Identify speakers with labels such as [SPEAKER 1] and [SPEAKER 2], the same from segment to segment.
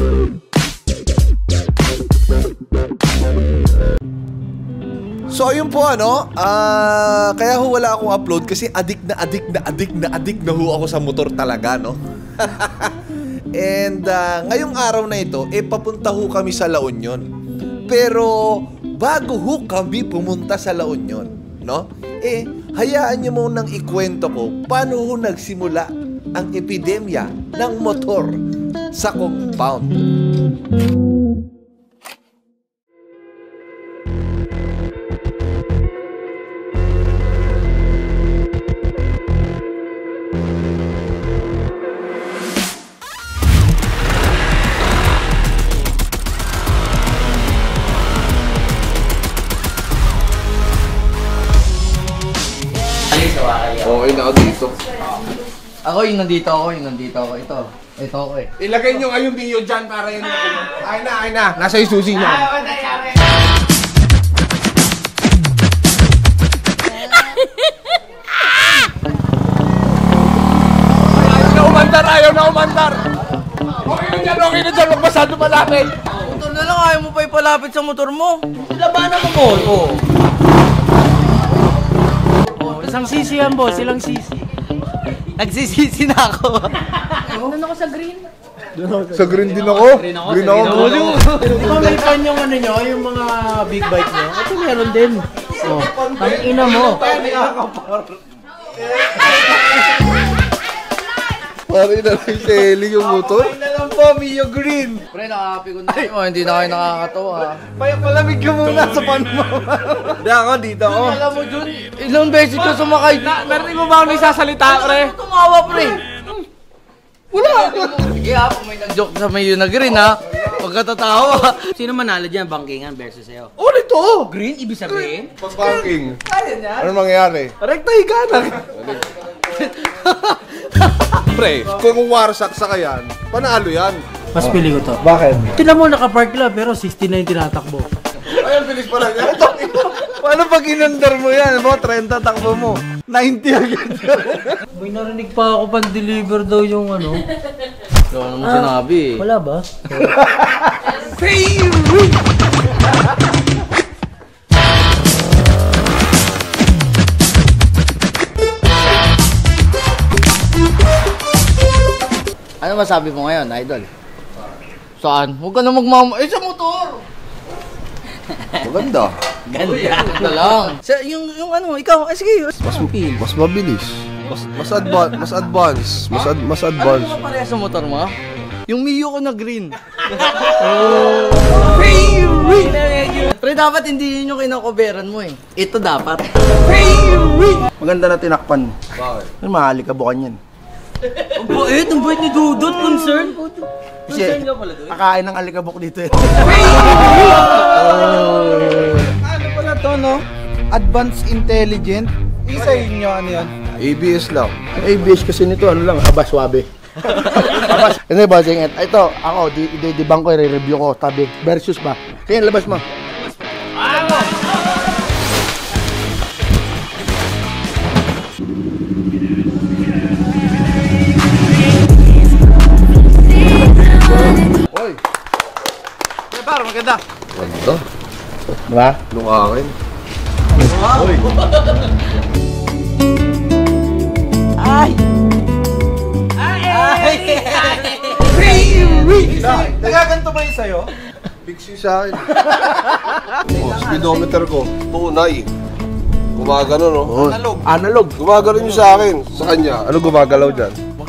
[SPEAKER 1] So ayun po ano, kaya ho wala akong upload kasi adik na ho ako sa motor talaga, no? And ngayong araw na ito, papunta ho kami sa La Union. Pero bago ho kami pumunta sa La Union, no? Hayaan nyo munang ikwento ko paano ho nagsimula ang epidemya ng motor sa compound.
[SPEAKER 2] Okay na ako dito.
[SPEAKER 3] Ako yung nandito ako. Ito ako eh.
[SPEAKER 2] Ilagay nyo ngayong video dyan para yun. Ay na. Nasa yung susi nyo. Ayaw na umandar. Okay na dyan. Huwag masyado malapit.
[SPEAKER 3] Motor na lang, ayaw mo pa ipalapit sa motor mo. Labanan mo mo.
[SPEAKER 4] Isang sisi yan, boss. Ilang sisi?
[SPEAKER 3] Nagsisisi na ako.
[SPEAKER 4] Doon ako sa green.
[SPEAKER 2] Sa green din ako. Green ako.
[SPEAKER 4] Di ba may fan yung ano nyo, yung mga big bike nyo? Ito meron din. Oh, ang ina mo.
[SPEAKER 2] Pari na lang selling yung motor.
[SPEAKER 3] Ay na lang po, Mio Green. Pre, nakapikon na kayo. Hindi na kayo nakakatawa.
[SPEAKER 2] Palamig ka muna sa panmama. Hindi ako dito.
[SPEAKER 3] Alam mo, Jun, ilang beses ko sumakay.
[SPEAKER 4] Narinig mo ba ako nagsasalita, pre?
[SPEAKER 3] Ano tumawa, pre? Wala. Sige ha, kung may nag-joke sa Mio na Green ha. Pagkatatawa.
[SPEAKER 4] Sino manalo dyan, bangkingan versus sa'yo?
[SPEAKER 2] Ito.
[SPEAKER 4] Green, ibig sabihin?
[SPEAKER 2] Pag-banking. Ano mangyayari?
[SPEAKER 4] Rektay ka na.
[SPEAKER 2] Pre, kung warsak sa kayan, panalo yan.
[SPEAKER 4] Mas pili ko to.
[SPEAKER 2] Bakit?
[SPEAKER 4] Tignan mo, nakapark lang, pero 69 tinatakbo.
[SPEAKER 2] Ay, ang bilis pala niya.
[SPEAKER 3] Paano pag inundar mo yan? Mo, 30 takbo mo. 90 agad.
[SPEAKER 4] May narinig pa ako pan-deliver daw yung ano.
[SPEAKER 3] Ano mo sinabi eh?
[SPEAKER 4] Wala ba?
[SPEAKER 3] Ano masabi mo ngayon, idol? Saan? Huwag ka na magmama... sa motor!
[SPEAKER 2] Maganda.
[SPEAKER 3] Ganda lang. Yung ano, ikaw, sige.
[SPEAKER 2] Mas mabilis. Mas advance.
[SPEAKER 3] Ano mo pareha sa motor mo? Yung Mio ko na green. Pero dapat hindi yun yung kinakoberan mo eh. Ito dapat.
[SPEAKER 5] Maganda na tinakpan.
[SPEAKER 2] Bakit?
[SPEAKER 5] Mahalikabukan yan.
[SPEAKER 4] Ang bait ni Dudut, concern.
[SPEAKER 5] Kasi kakain ng alikabok dito eh.
[SPEAKER 6] Ano pala to, no? Advanced Intelligent. Isa yun ano yan?
[SPEAKER 2] ABS lang.
[SPEAKER 5] ABS kasi nito, ano lang, abaswabe. Hindi, bossing. Ito, ako, di-debunk ko, i-review ko, tabi. Versus ba? Kaya labas mo.
[SPEAKER 2] Hoy!
[SPEAKER 3] Par, maganda.
[SPEAKER 2] Ganda.
[SPEAKER 5] Diba?
[SPEAKER 2] Nung akin. Hoy!
[SPEAKER 6] Nagaganto ba yun sa'yo?
[SPEAKER 2] Big C sa akin. Speedometer ko, tunay. Gumagano, no?
[SPEAKER 5] Analog.
[SPEAKER 2] Gumagano nyo sa akin. Sa kanya, ano gumagalaw dyan?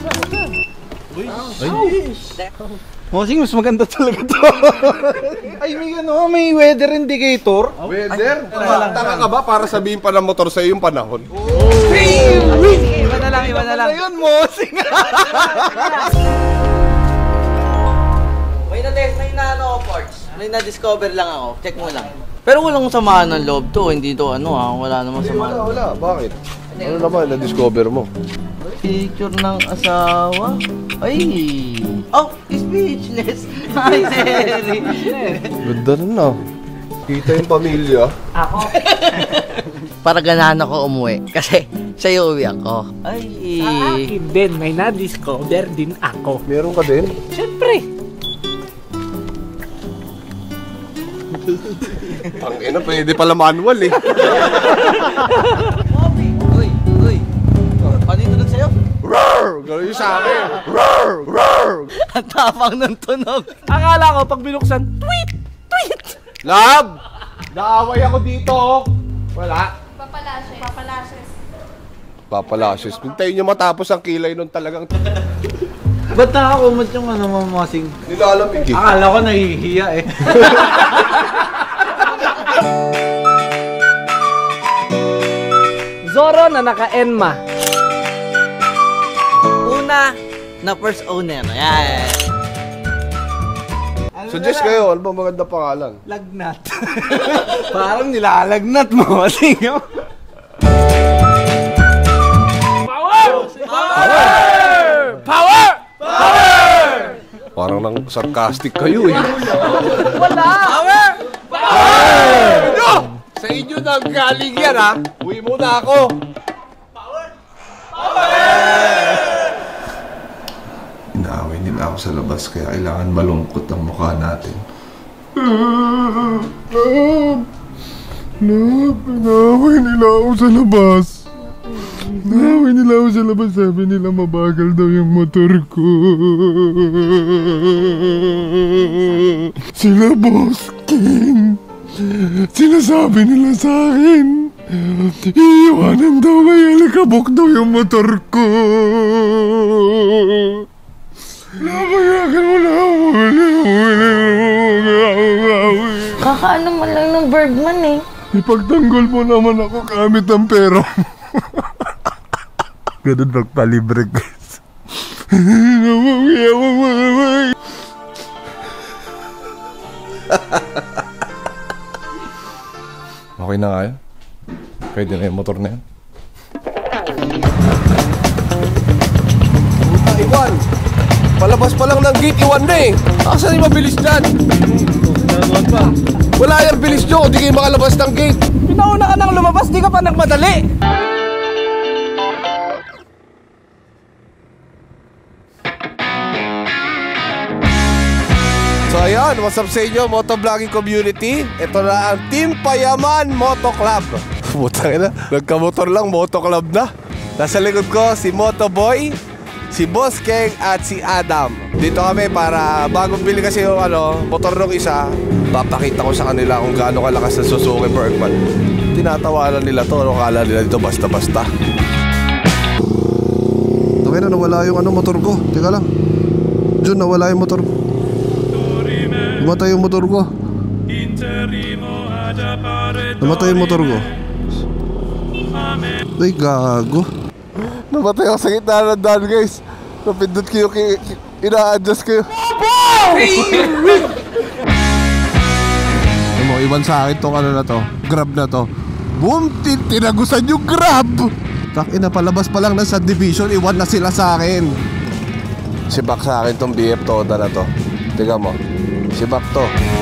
[SPEAKER 6] Mosing, mas maganda talaga to. Ay, may weather indicator.
[SPEAKER 2] Weather? Taka ka ba para sabihin pa ng motor sa yung panahon?
[SPEAKER 4] Iba na lang.
[SPEAKER 6] Ayun, Mosing.
[SPEAKER 3] May na ano parts. May na-discover lang ako. Check mo lang. Pero walang samaan ng loob to. Hindi to ano ha. Wala namang samaan.
[SPEAKER 2] Wala. Bakit? Ano naman na-discover mo?
[SPEAKER 3] Picture ng asawa. Ay! Oh! Speechless! Ay, Seri!
[SPEAKER 2] Ganda na na. Kita yung pamilya.
[SPEAKER 4] Ako.
[SPEAKER 3] Para ganahan ako umuwi. Kasi sa'yo uwi ako. Ay!
[SPEAKER 4] Sa akin din, may na-discover din ako.
[SPEAKER 2] Meron ka din?
[SPEAKER 4] Siyempre.
[SPEAKER 2] Tangina, pwede pala manual eh.
[SPEAKER 3] Uy, uy. Paano yung tunog sa'yo?
[SPEAKER 2] Roar! Gano'n yung sa akin. Roar! Roar!
[SPEAKER 3] Ang tapang ng tunog.
[SPEAKER 4] Akala ko pag binuksan, tweet! Tweet!
[SPEAKER 2] Lab! Naaway ako dito. Wala. Papalashes. Hintayin nyo matapos ang kilay nun talagang
[SPEAKER 6] Ba't nakakumot yung ano mo, Mosing?
[SPEAKER 2] nilalamig eh.
[SPEAKER 6] Akala ko nahihiya eh.
[SPEAKER 4] Zoro na naka-enma.
[SPEAKER 3] Una na first owner. Ayan.
[SPEAKER 2] Suggest kayo, ano ba maganda pangalan?
[SPEAKER 6] Lagnat. Parang nilalagnat mo, Mosing.
[SPEAKER 2] Parang nang sarcastic kayo eh.
[SPEAKER 3] Power!
[SPEAKER 2] Sa inyo nang galing yan ha. Uwi muna ako. Inaaway nila ako sa labas kaya kailangan malungkot ang mukha natin. Inaaway nila ako sa labas. Inaaway nila ako sa labas. Sabi nila mabagal daw yung motor ko. Sila Boss King. Sinasabi nila sa akin, iiwanan daw may alikabok daw yung motor ko. Napayagan mo na ako.
[SPEAKER 7] Kakaano mo lang ng Bergman eh.
[SPEAKER 2] Ipagtanggol mo naman ako gamit ang pera mo. Ganun magpalibre guys. Okay na nga yun. Pwede na yung motor na yan. Puta, Iwan! Palabas pa lang ng gate, Iwan na eh! Asan yung mabilis dyan? Wala yung bilis nyo, di kayo makalabas ng gate!
[SPEAKER 4] Pinauna ka nang lumabas, di ka pa nagmadali.
[SPEAKER 2] So ayan, what's up sa inyo, motovlogging community? Ito na ang Team Payaman Moto Club. Putang ina, nagkamotor lang, Moto Club na. Nasa likod ko si Motoboy, si Boss King at si Adam. Dito kami para bagong bili kasi yung motor ng isa. Papakita ko sa kanila kung gaano kalakas ng Suzuki Bergman. Tinatawanan nila to, kala nila dito basta-basta. Okay na, nawala yung motor ko. Teka lang. Jun, nawala yung motor ko. Namatay yung motor ko. Namatay yung motor ko. Ay, gago. Namatay ako sa gitna ng daan, guys. Napindot ko yung ina-adjust ko yung... Ano mo, iwan sa akin tong na to. Grab na to. Boom! Tinagusan yung grab! Takina, palabas pa lang ng subdivision, iwan na sila sa akin. Sibak sa akin tong BF Toda na to. Tiga mo. Sibak to.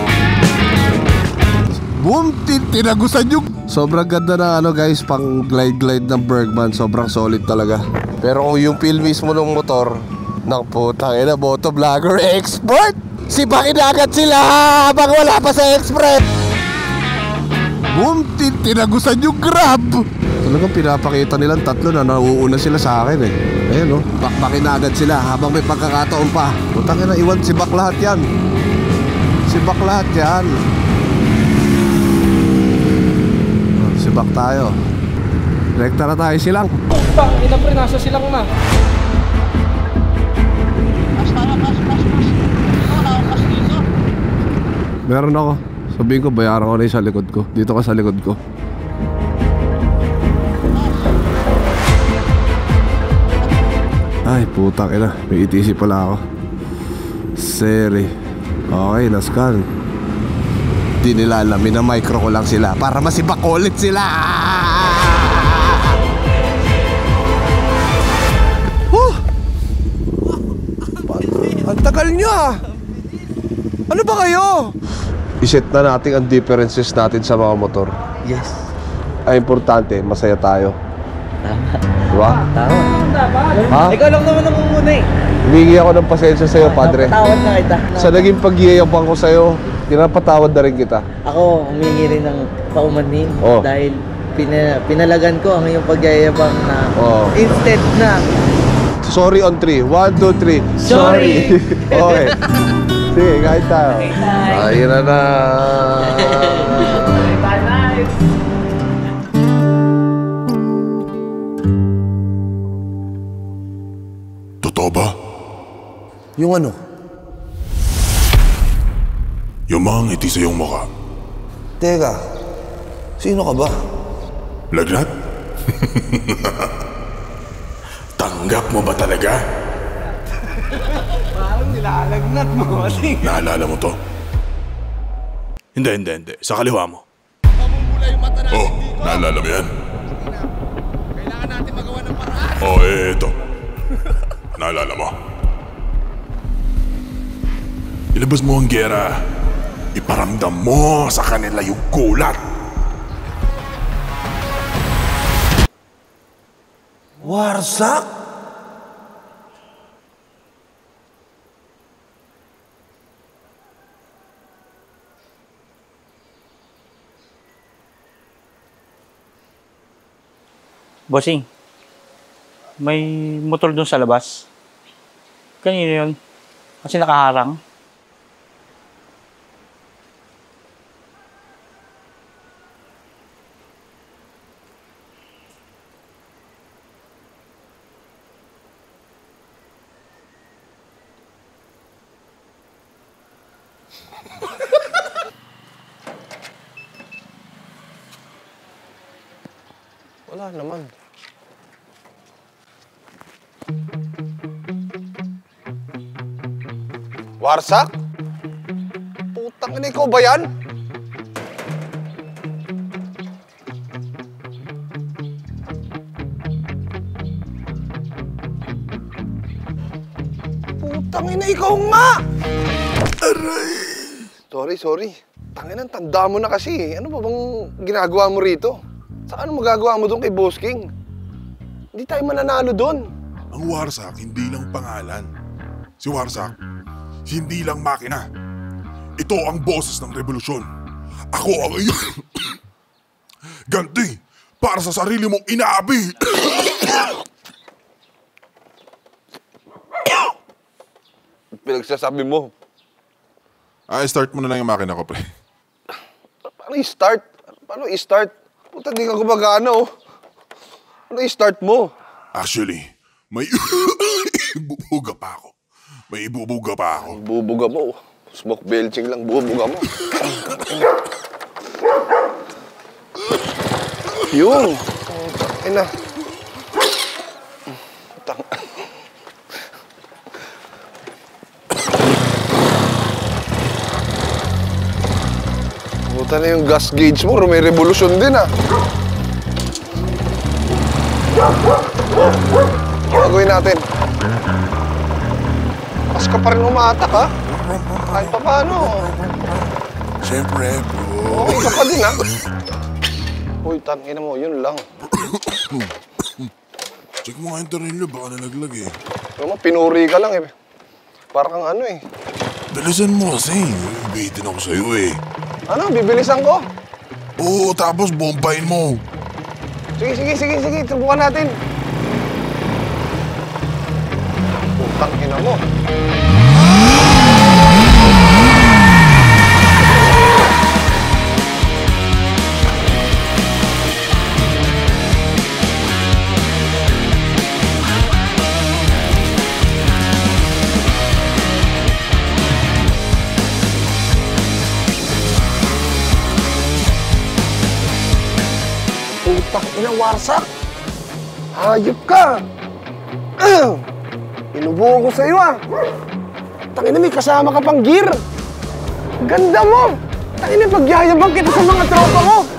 [SPEAKER 2] Boom! Tinagusan yung... Sobrang ganda na guys, pang glide ng Bergman. Sobrang solid talaga. Pero kung yung feel mismo ng motor, nang putang ina, motovlogger expert! Sibakin agad sila habang wala pa sa expert! Boom! Tinagusan yung grab! Talagang pinapakita nilang tatlo na nauuna sila sa akin eh. Ayan bakbakin na agad sila habang may pagkakataon pa. Putang ina, iwan, sibak lahat yan. Sibak lahat yan. Sibak tayo. Rekta na tayo silang.
[SPEAKER 4] Putang ina pre, nasa silang na.
[SPEAKER 2] Meron ako. Sabihin ko, bayaran ko na yung sa likod ko. Dito ka sa likod ko. Ay, putang ina. May ETC pala ako. Seri. Okay, nascan. Di nila alam, minamicro ko lang sila para masibak ulit sila. Ang tagal niya. Ano ba kayo? Iset na natin ang differences natin sa mga motor.
[SPEAKER 3] Yes.
[SPEAKER 2] Ay importante, masaya tayo.
[SPEAKER 3] Tama.
[SPEAKER 2] Diba?
[SPEAKER 3] Tama.
[SPEAKER 2] Ha?
[SPEAKER 3] Ikaw lang naman ang muna eh.
[SPEAKER 2] Humingi ako ng pasensya sa'yo, padre.
[SPEAKER 3] Tawad na kita.
[SPEAKER 2] Sa naging pagyayabang ko sa'yo, Pinapatawad na rin kita.
[SPEAKER 3] Ako, humingi rin ng paumanhin
[SPEAKER 2] Oh.
[SPEAKER 3] dahil pinalagan ko ang iyong pagyayabang na
[SPEAKER 2] Oh.
[SPEAKER 3] instead na
[SPEAKER 2] Sorry on 3. 1, 2, 3.
[SPEAKER 3] Sorry!
[SPEAKER 2] Okay. Sige, kahit tayo. Ayun na.
[SPEAKER 8] Totoo ba?
[SPEAKER 1] Yung ano?
[SPEAKER 8] Yung mga ngiti sa iyong mukha.
[SPEAKER 1] Teka, sino ka ba?
[SPEAKER 8] Lagnat? Tanggap mo ba talaga?
[SPEAKER 6] Parang nilalagnat mo kasi.
[SPEAKER 8] Naalala mo to? Hindi. Sa kaliwa mo. Oh, naalala mo yan?
[SPEAKER 6] Kailangan natin magawa ng paraan.
[SPEAKER 8] Oh, eto. Naalala mo? Ilabas mo ang gera. Iparamdam mo sa kanila yung gulat.
[SPEAKER 1] Warsak?
[SPEAKER 9] Bossing, may motor doon sa labas. Kanino yun? Kasi nakaharang.
[SPEAKER 2] Wala naman. Warsak? Putang ina, ikaw ba yan? Putang ina, ikaw nga! Aray! Sorry. Tanginan, tanda mo na kasi. Ano ba bang ginagawa mo rito? Saan ano magagawa mo doon kay Boss King? Hindi tayo mananalo doon.
[SPEAKER 8] Ang Warsak, hindi lang pangalan. Si Warsak, hindi lang makina. Ito ang boses ng revolusyon. Ako ang iyong ganti para sa sarili mong inaabi.
[SPEAKER 2] Pinagsasabi mo.
[SPEAKER 8] Start mo na lang yung makina ko, pre.
[SPEAKER 2] Paano i-start? Puta, di ka gumagana, oh. Ano i-start mo?
[SPEAKER 8] Actually, may ibubuga pa ako.
[SPEAKER 2] Bubuga mo. Smoke belching lang, bubuga mo. Yun. Ina. Puta na yung gas gauge mo, may revolusyon din, ah. Gagawin natin. Pas ka pa rin umatak, ha? Kahit pa paano.
[SPEAKER 8] Siyempre, bro.
[SPEAKER 2] Okay ka pa din, ha? Uy, tangina mo, yun lang.
[SPEAKER 8] Check mo nga yung tornilyo, baka nalaglag eh.
[SPEAKER 2] Yung pinuri ka lang, eh. Parang kang ano, eh.
[SPEAKER 8] Bilisan mo kasi. Bitin ako sa'yo eh.
[SPEAKER 2] Ano, bibilisan ko?
[SPEAKER 8] Oo, tapos bombayin mo.
[SPEAKER 2] Sige. Subukan natin. Putang ina mo. Putang ina, Warsak. Hayop ka. Inubuo ko sa'yo, ah. Tangina, may kasama ka pang gear. Ganda mo. Tangina, pagyayabang kita sa mga tropa ko.